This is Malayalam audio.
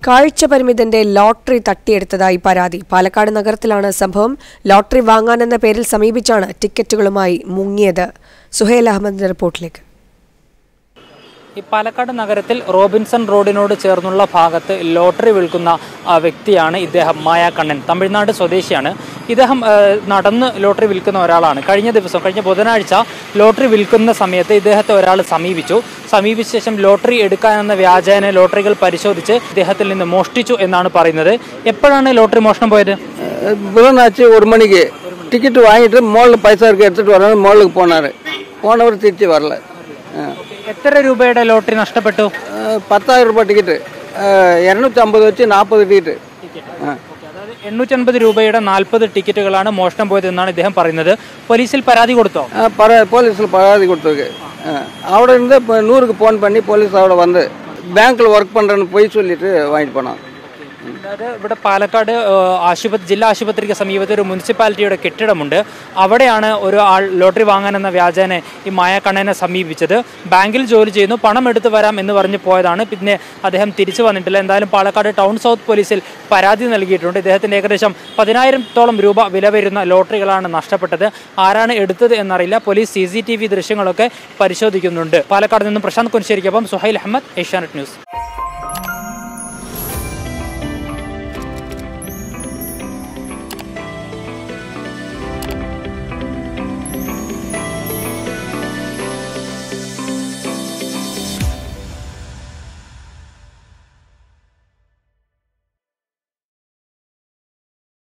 കാഴ്ചപരിമിതന്റെ ലോട്ടറി തട്ടിയെടുത്തതായി പരാതി. പാലക്കാട് നഗരത്തിലാണ് സംഭവം. ലോട്ടറി വാങ്ങാനെന്ന പേരിൽ സമീപിച്ചാണ് ടിക്കറ്റുകളുമായി മുങ്ങിയത്. സുഹൈൽ അഹമ്മദിന്റെ റിപ്പോർട്ടിലേക്ക്. ഈ പാലക്കാട് നഗരത്തിൽ റോബിൻസൺ റോഡിനോട് ചേർന്നുള്ള ഭാഗത്ത് ലോട്ടറി വിൽക്കുന്ന വ്യക്തിയാണ് ഇദ്ദേഹം. മായാകണ്ണൻ തമിഴ്നാട് സ്വദേശിയാണ്. ഇദ്ദേഹം നടന്ന് ലോട്ടറി വിൽക്കുന്ന ഒരാളാണ്. കഴിഞ്ഞ ബുധനാഴ്ച ലോട്ടറി വിൽക്കുന്ന സമയത്ത് ഇദ്ദേഹത്തെ ഒരാൾ സമീപിച്ച ശേഷം ലോട്ടറി എടുക്കാനെന്ന വ്യാജേന ലോട്ടറികൾ പരിശോധിച്ച് ഇദ്ദേഹത്തിൽ നിന്ന് മോഷ്ടിച്ചു എന്നാണ് പറയുന്നത്. എപ്പോഴാണ് ലോട്ടറി മോഷണം പോയത്? ബുധനാഴ്ച 1 മണിക്ക് ടിക്കറ്റ് വാങ്ങിയിട്ട് മോളിൽ പൈസ എടുത്തിട്ട് വരാൻ മോളിലേക്ക് പോണവർ തിരിച്ച് വരല. എത്ര രൂപയുടെ ലോട്ടറി നഷ്ടപ്പെട്ടു? 10,000 രൂപ ടിക്കറ്റ്, 250 വെച്ച് 40 ടിക്കറ്റ്. അതായത് 850 രൂപയുടെ 40 ടിക്കറ്റുകളാണ് മോഷണം പോയതെന്നാണ് ഇദ്ദേഹം പറയുന്നത്. പോലീസിൽ പരാതി കൊടുത്തോ? പോലീസിൽ പരാതി കൊടുത്തു. അവിടെ இருந்து 100க்கு ഫോൺ பண்ணி പോലീസ് അവിടെ വന്ന് ബാങ്കിൽ വർക്ക് പண்றேன்னு പോയി சொல்லிட்டு വാങ്ങിട്ട് പോണം. അതായത് ഇവിടെ പാലക്കാട് ജില്ലാ ആശുപത്രിക്ക് സമീപത്ത് ഒരു മുനിസിപ്പാലിറ്റിയുടെ കെട്ടിടമുണ്ട്. അവിടെയാണ് ഒരു ആൾ ലോട്ടറി വാങ്ങാനെന്ന വ്യാജേന ഈ മായാകണ്ണനെ സമീപിച്ചത്. ബാങ്കിൽ ജോലി ചെയ്യുന്നു, പണം എടുത്തു വരാം എന്ന് പറഞ്ഞ് പോയതാണ്. പിന്നെ അദ്ദേഹം തിരിച്ചു വന്നിട്ടില്ല. എന്തായാലും പാലക്കാട് ടൗൺ സൗത്ത് പോലീസിൽ പരാതി നൽകിയിട്ടുണ്ട്. ഇദ്ദേഹത്തിൻ്റെ ഏകദേശം 10,000-ഓളം രൂപ വില വരുന്ന ലോട്ടറികളാണ് നഷ്ടപ്പെട്ടത്. ആരാണ് എടുത്തത് എന്നറിയില്ല. പോലീസ് CCTV ദൃശ്യങ്ങളൊക്കെ പരിശോധിക്കുന്നുണ്ട്. പാലക്കാട് നിന്നും പ്രശാന്ത് കുൻശ്ശേരിക്കൊപ്പം സുഹൈൽ അഹമ്മദ്, ഏഷ്യാനെറ്റ് ന്യൂസ്.